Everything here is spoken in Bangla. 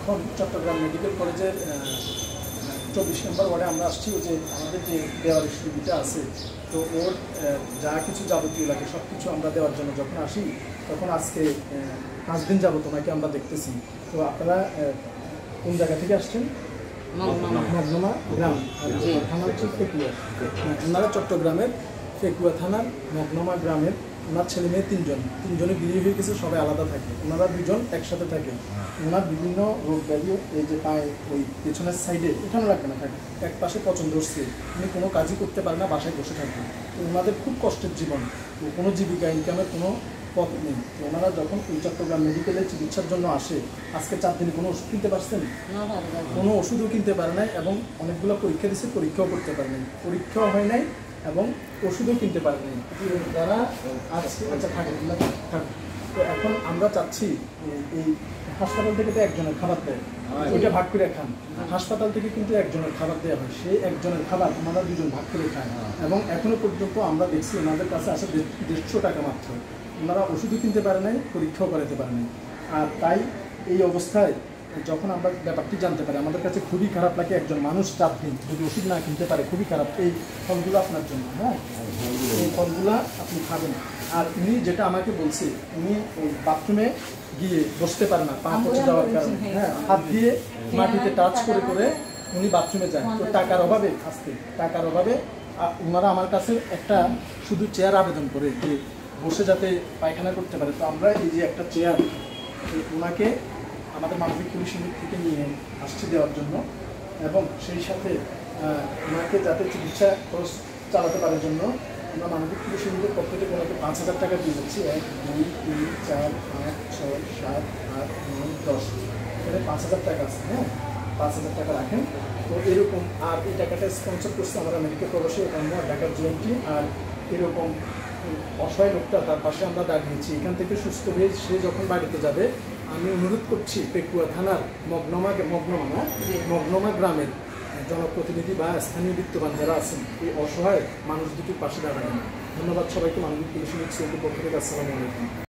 এখন চট্টগ্রাম মেডিকেল কলেজের 24 নম্বর ওয়ার্ডে আমরা আসছি। যে আমাদের যে দেওয়ার সুবিধা আছে, তো ওর যা কিছু যাবতীয় লাগে সব কিছু আমরা দেওয়ার জন্য যখন আসি, তখন আজকে 5 দিন যাবত ওনাকে আমরা দেখতেছি। তো আপনারা কোন জায়গা থেকে আসছেন? মগনমা গ্রাম, থানা হচ্ছে ফেকুয়া। ওনারা চট্টগ্রামের ফেকুয়া থানার মগনমা গ্রামের। ওনার ছেলে মেয়ে তিনজনে বিয়ে হয়ে গেছে, সবাই আলাদা থাকে। ওনারা দুজন একসাথে থাকে। ওনার বিভিন্ন রোগ ব্যাধি, এই যে পায়ে ওই পেছনের সাইডে এখানে লাগবে না থাকে, এক পাশে পছন্দ হচ্ছে, উনি কোনো কাজই করতে পারে না, বাসায় বসে থাকে। তো ওনাদের খুব কষ্টের জীবন, কোনো জীবিকা ইনকামের কোনো পথ নেই। তো ওনারা যখন এই চট্টগ্রাম মেডিকেলে চিকিৎসার জন্য আসে, আজকে 4 দিন কোনো ওষুধ কিনতে পারছেন? কোনো ওষুধও কিনতে পারে নাই, এবং অনেকগুলো পরীক্ষা দিচ্ছে, পরীক্ষাও করতে পারে নাই, পরীক্ষাও হয় নাই, এবং ওষুধও কিনতে পারে নাই। যারা আজকে থাকে। তো এখন আমরা চাচ্ছি এই হাসপাতাল থেকে তো একজনের খাবার দেয়, ওইটা ভাগ করে খান। হাসপাতাল থেকে কিন্তু একজনের খাবার দেওয়া হয়, সেই একজনের খাবার ওনারা দুজন ভাগ করে খায়। এবং এখনো পর্যন্ত আমরা দেখছি ওনাদের কাছে আসে 150 টাকা মাত্র। ওনারা ওষুধও কিনতে পারে নাই, পরীক্ষাও করাতে পারে নাই। আর তাই এই অবস্থায় যখন আমরা ব্যাপারটি জানতে পারি, আমাদের কাছে খুবই খারাপ লাগে। একজন মানুষ 4 দিন যদি ওষুধ না কিনতে পারে, খুবই খারাপ। এই ফলগুলো আপনার জন্য, হ্যাঁ, এই ফলগুলো আপনি খাবেন। আর উনি যেটা আমাকে বলছে, উনি ওই বাথরুমে গিয়ে বসতে পারে না, পা পচে যাওয়ার কারণে, হ্যাঁ, হাত দিয়ে মাটিতে টাচ করে করে উনি বাথরুমে যায়। তো টাকার অভাবে, টাকার অভাবে ওনারা আমার কাছে একটা শুধু চেয়ার আবেদন করে যে বসে যাতে পায়খানা করতে পারে। তো আমরা এই যে একটা চেয়ার ওনাকে আমাদের মানবিক পুলিশ ইউনিট থেকে নিয়ে আসছি দেওয়ার জন্য, এবং সেই সাথে ওনাকে যাতে চিকিৎসা খরচ চালাতে পারার জন্য আমরা মানবিক পুলিশ ইউনিটের পক্ষ থেকে ওনাকে 5000 টাকা দিয়ে যাচ্ছি। 1 2 3 4 5 6 7 8 9 10, এখানে 5000 টাকা আছে, হ্যাঁ, 5000 টাকা রাখেন। তো এরকম, আর এই টাকাটা স্পন্সর করছে আমরা মেডিকেল প্রবাসী ঢাকার জিএমটি। আর এরকম অসহায় লোকটা, তার পাশে আমরা দাঁড়িয়েছি। এখান থেকে সুস্থ হয়ে সে যখন বাড়িতে যাবে, আমি অনুরোধ করছি পেকুয়া থানার মগনমা গ্রামের জনপ্রতিনিধি বা স্থানীয় বিত্তবান যারা আছেন, এই অসহায় মানুষ দুটির পাশে দাঁড়াবেন। ধন্যবাদ সবাইকে। মানবিক পুলিশ ইউনিট পক্ষ থেকে আসসালামু আলাইকুম।